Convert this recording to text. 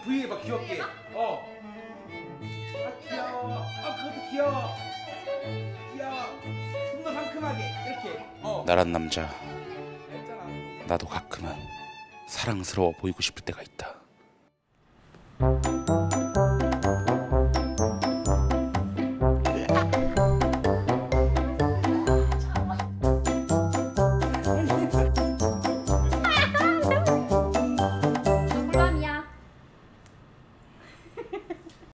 V 해봐 귀엽게. 아 귀여워. 그것도 귀여워. 귀여워. 좀 더 상큼하게 이렇게. 나란 남자, 했잖아. 나도 가끔은 사랑스러워 보이고 싶을 때가 있다.